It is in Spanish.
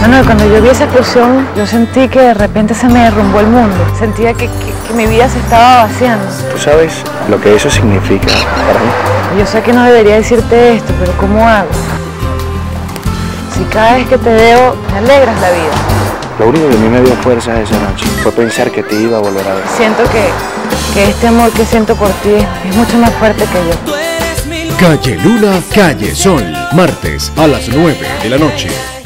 Bueno, cuando yo vi esa explosión, yo sentí que de repente se me derrumbó el mundo. Sentía que mi vida se estaba vaciando. ¿Tú sabes lo que eso significa para mí? Yo sé que no debería decirte esto, pero ¿cómo hago? Si cada vez que te veo, me alegras la vida. Lo único que a mí me dio fuerzas esa noche fue pensar que te iba a volver a ver. Siento que este amor que siento por ti es mucho más fuerte que yo. Calle Luna, Calle Sol, martes a las 9 de la noche.